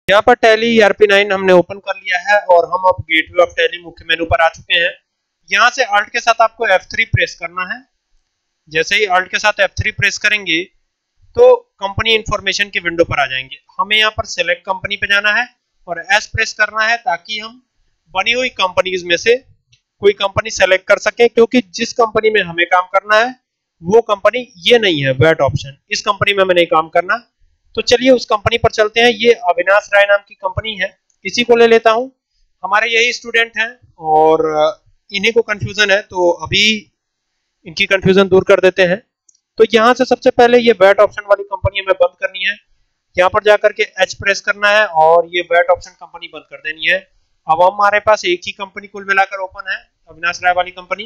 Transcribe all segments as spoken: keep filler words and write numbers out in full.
यहाँ पर Tally E R P nine हमने ओपन कर लिया है और हम अब गेटवे ऑफ टैली मुख्य मेनू पर आ चुके हैं। यहाँ से अल्ट के साथ आपको एफ थ्री प्रेस करना है। जैसे ही अल्ट के साथ एफ थ्री प्रेस करेंगे तो कंपनी इंफॉर्मेशन की विंडो पर आ जाएंगे। हमें यहाँ पर सिलेक्ट कंपनी पे जाना है और एस प्रेस करना है ताकि हम बनी हुई कंपनीज में से कोई कंपनी सेलेक्ट कर सके, क्योंकि जिस कंपनी में हमें काम करना है वो कंपनी ये नहीं है वेट ऑप्शन, इस कंपनी में हमें नहीं काम करना। तो चलिए उस कंपनी पर चलते हैं। ये अविनाश राय नाम की कंपनी है, इसी को ले लेता हूं। हमारे यही स्टूडेंट हैं और इन्हीं को कंफ्यूजन है, तो अभी इनकी कंफ्यूजन दूर कर देते हैं। तो यहाँ से सबसे पहले ये वेट ऑप्शन वाली कंपनी हमें बंद करनी है। यहाँ पर जाकर के एच प्रेस करना है और ये वेट ऑप्शन कंपनी बंद कर देनी है। अब हमारे पास एक ही कंपनी कुल मिलाकर ओपन है, अविनाश राय वाली कंपनी।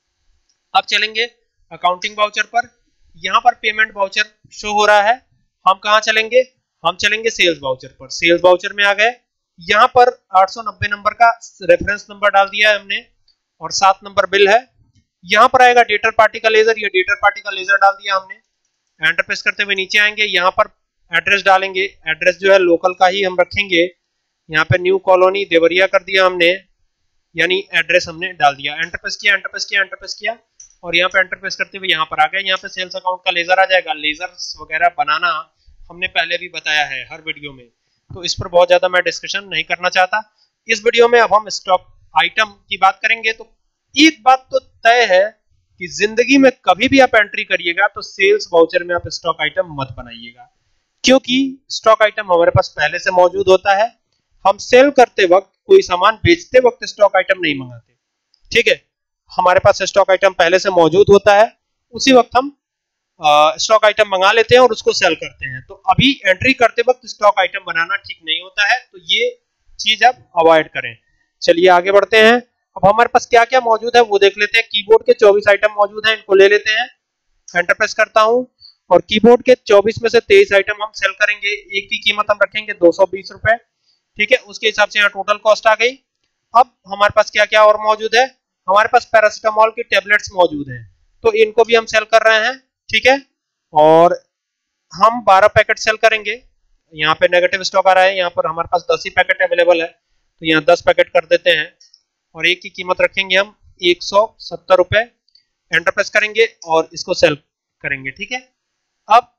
अब चलेंगे अकाउंटिंग वाउचर पर। यहाँ पर पेमेंट वाउचर शो हो रहा है। हम कहाँ चलेंगे? हम चलेंगे सेल्स वाउचर पर। सेल्स वाउचर में आ गए। यहाँ पर आठ सौ नब्बे नंबर का रेफरेंस नंबर डाल दिया है हमने और सात नंबर बिल है। यहाँ पर आएगा डेटर पार्टी का लेजर, ये डेटर पार्टी का लेजर डाल दिया हमने। एंटर प्रेस करते हुए नीचे आएंगे, यहाँ पर एड्रेस डालेंगे। एड्रेस जो है लोकल का ही हम रखेंगे। यहाँ पे न्यू कॉलोनी देवरिया कर दिया हमने, यानी एड्रेस हमने डाल दिया। एंटर प्रेस किया, एंटर प्रेस किया, एंटर प्रेस किया और यहाँ पे एंटर प्रेस करते हुए यहाँ पर आ गए। यहाँ पे सेल्स अकाउंट का लेजर आ जाएगा। लेजर वगैरह बनाना हमने पहले भी बताया है हर वीडियो में, तो इस पर बहुत ज्यादा मैं डिस्कशन नहीं करना चाहता। इस वीडियो में अब हम स्टॉक आइटम की बात करेंगे। तो एक बात तो तय है कि जिंदगी में कभी भी आप एंट्री करिएगा तो सेल्स वाउचर में आप स्टॉक आइटम मत बनाइएगा, क्योंकि स्टॉक आइटम हमारे पास पहले से मौजूद होता है। हम सेल करते वक्त, कोई सामान बेचते वक्त स्टॉक आइटम नहीं मंगाते, ठीक है। हमारे पास स्टॉक आइटम पहले से मौजूद होता है, उसी वक्त हम स्टॉक आइटम मंगा लेते हैं और उसको सेल करते हैं। तो अभी एंट्री करते वक्त स्टॉक आइटम बनाना ठीक नहीं होता है, तो ये चीज आप अवॉइड करें। चलिए आगे बढ़ते हैं। अब हमारे पास क्या क्या मौजूद है वो देख लेते हैं। कीबोर्ड के चौबीस आइटम मौजूद हैं, इनको ले लेते हैं। एंटर प्रेस करता हूं और कीबोर्ड के चौबीस में से तेईस आइटम हम सेल करेंगे। एक की कीमत हम रखेंगे दो सौ बीस रुपए, ठीक है। उसके हिसाब से यहाँ टोटल कॉस्ट आ गई। अब हमारे पास क्या क्या और मौजूद है? हमारे पास पैरासिटामोल की टेबलेट्स मौजूद हैं, तो इनको भी हम सेल कर रहे हैं, ठीक है। और हम बारह पैकेट सेल करेंगे। यहाँ पे नेगेटिव स्टॉक आ रहा है, यहाँ पर हमारे पास दस ही पैकेट अवेलेबल है, तो यहाँ दस पैकेट कर देते हैं और एक की कीमत रखेंगे हम एक सौ सत्तर रुपए। एंटर प्रेस करेंगे और इसको सेल करेंगे, ठीक है। अब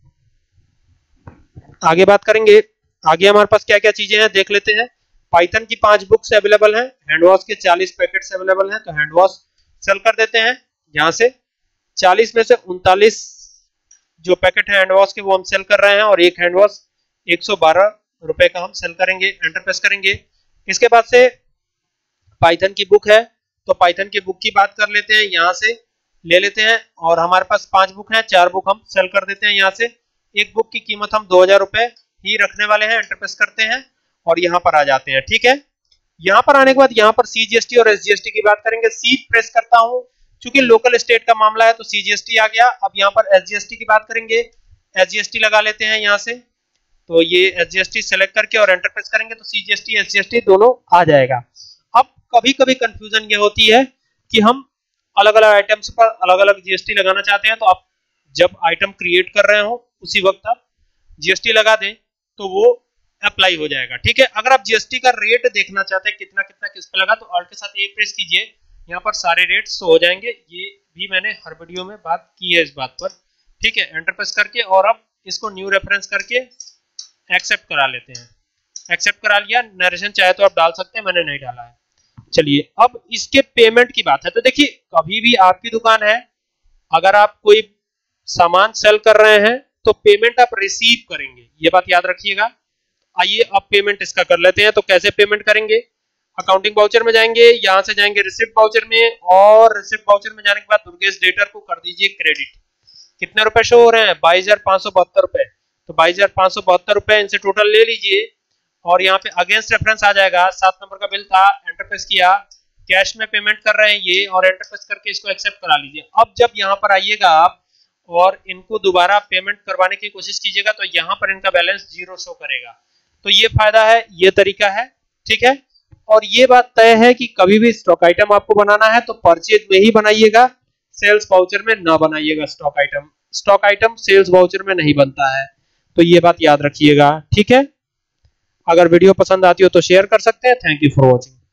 आगे बात करेंगे। आगे हमारे पास क्या क्या चीजें हैं देख लेते हैं। पाइथन की पांच बुक्स अवेलेबल हैं, हैंडवॉश के चालीस पैकेट्स अवेलेबल हैं, तो हैंडवॉश सेल कर देते हैं। यहाँ से चालीस में से उनतालीस जो पैकेट है हैंडवॉश के वो हम सेल कर रहे हैं और एक हैंडवॉश एक सौ बारह रुपए का हम सेल करेंगे। एंटर प्रेस करेंगे। इसके बाद से पाइथन की बुक है, तो पाइथन की बुक की बात कर लेते हैं। यहाँ से ले लेते हैं और हमारे पास पांच बुक हैं, चार बुक हम सेल कर देते हैं। यहाँ से एक बुक की कीमत हम दो हजार रुपए ही रखने वाले हैं। एंटर प्रेस करते हैं और यहाँ पर आ जाते हैं, ठीक है। यहाँ पर आने के बाद यहाँ पर सीजीएसटी और एसजीएसटी की बात करेंगे। सी प्रेस करता हूँ, क्योंकि लोकल स्टेट का मामला है तो सीजीएसटी आ गया। अब यहाँ पर एसजीएसटी की बात करेंगे, एसजीएसटी लगा लेते हैं यहाँ से। तो ये एसजीएसटी सेलेक्ट करके और एंटर प्रेस करेंगे तो सीजीएसटी एसजीएसटी दोनों आ जाएगा। अब कभी कभी कंफ्यूजन ये होती है कि हम अलग अलग आइटम्स पर अलग अलग जीएसटी लगाना चाहते हैं, तो आप जब आइटम क्रिएट कर रहे हो उसी वक्त आप जीएसटी लगा दें तो वो अप्लाई हो जाएगा, ठीक है। अगर आप जीएसटी का रेट देखना चाहते हैं कितना कितना किस पे लगा, तो अल्ट के साथ ए प्रेस कीजिए, यहाँ पर सारे रेट शो हो जाएंगे। ये भी मैंने हर वीडियो में बात की है इस बात पर, ठीक है। एंटर प्रेस करके और अब इसको न्यू रेफरेंस करके एक्सेप्ट करा लेते हैं। एक्सेप्ट करा लिया। नरेशन चाहे तो आप डाल सकते हैं, मैंने नहीं डाला है। चलिए अब इसके पेमेंट की बात है। तो देखिए कभी भी आपकी दुकान है, अगर आप कोई सामान सेल कर रहे हैं तो पेमेंट आप रिसीव करेंगे, ये बात याद रखिएगा। आइए अब पेमेंट इसका कर लेते हैं। तो कैसे पेमेंट करेंगे? अकाउंटिंग वाउचर में जाएंगे, यहां से जाएंगे रिसिप्ट वाउचर में और रिसिप्ट वाउचर में जाने के बाद दुर्गेश डेटर को कर दीजिए क्रेडिट। कितने रुपए शो हो रहे हैं? बाईस हजार पांच सौ बहत्तर रुपए। तो बाईस हजार पांच सौ बहत्तर रुपए इनसे टोटल ले लीजिए और यहाँ पे अगेंस्ट रेफरेंस आ जाएगा। सात नंबर का बिल था, एंटर प्रेस किया, कैश में पेमेंट कर रहे हैं ये और एंटर प्रेस करके इसको एक्सेप्ट करा लीजिए। अब जब यहाँ पर आइएगा आप और इनको दोबारा पेमेंट करवाने की कोशिश कीजिएगा तो यहाँ पर इनका बैलेंस जीरो शो करेगा। तो ये फायदा है, ये तरीका है, ठीक है। और ये बात तय है कि कभी भी स्टॉक आइटम आपको बनाना है तो परचेज में ही बनाइएगा, सेल्स वाउचर में ना बनाइएगा। Stock item stock item sales voucher में नहीं बनता है, तो ये बात याद रखिएगा, ठीक है। अगर वीडियो पसंद आती हो तो शेयर कर सकते हैं। Thank you for watching.